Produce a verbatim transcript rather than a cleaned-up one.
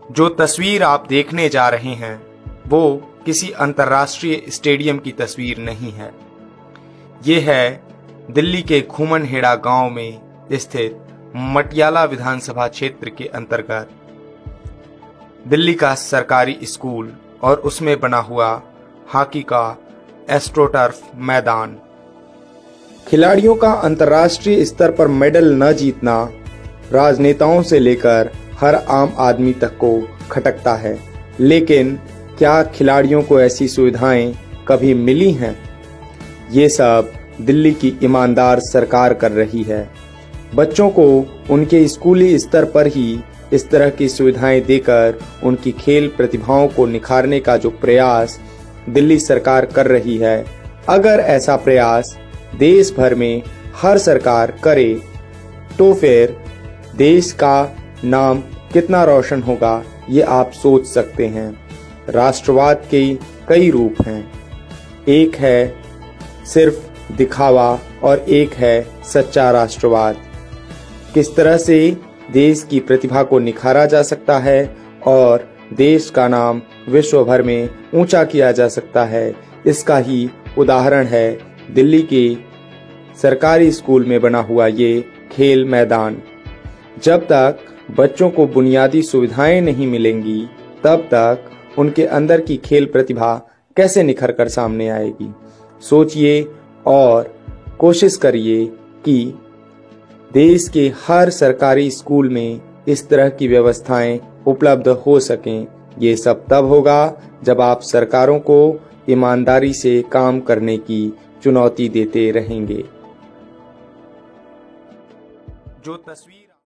जो तस्वीर आप देखने जा रहे हैं वो किसी अंतर्राष्ट्रीय स्टेडियम की तस्वीर नहीं है। ये है दिल्ली के खूमनहेड़ा गांव में स्थित मटियाला विधानसभा क्षेत्र के अंतर्गत दिल्ली का सरकारी स्कूल और उसमें बना हुआ हॉकी का एस्ट्रोटर्फ मैदान। खिलाड़ियों का अंतर्राष्ट्रीय स्तर पर मेडल न जीतना राजनेताओं से लेकर हर आम आदमी तक को खटकता है, लेकिन क्या खिलाड़ियों को ऐसी सुविधाएं कभी मिली हैं? ये सब दिल्ली की ईमानदार सरकार कर रही है। बच्चों को उनके स्कूली स्तर पर ही इस तरह की सुविधाएं देकर उनकी खेल प्रतिभाओं को निखारने का जो प्रयास दिल्ली सरकार कर रही है, अगर ऐसा प्रयास देश भर में हर सरकार करे तो फिर देश का नाम कितना रोशन होगा, ये आप सोच सकते हैं। राष्ट्रवाद के कई रूप हैं, एक है सिर्फ दिखावा और एक है सच्चा राष्ट्रवाद। किस तरह से देश की प्रतिभा को निखारा जा सकता है और देश का नाम विश्व भर में ऊंचा किया जा सकता है, इसका ही उदाहरण है दिल्ली के सरकारी स्कूल में बना हुआ ये खेल मैदान। जब तक बच्चों को बुनियादी सुविधाएं नहीं मिलेंगी तब तक उनके अंदर की खेल प्रतिभा कैसे निखर कर सामने आएगी। सोचिए और कोशिश करिए कि देश के हर सरकारी स्कूल में इस तरह की व्यवस्थाएं उपलब्ध हो सकें। ये सब तब होगा जब आप सरकारों को ईमानदारी से काम करने की चुनौती देते रहेंगे। जो तस्वीर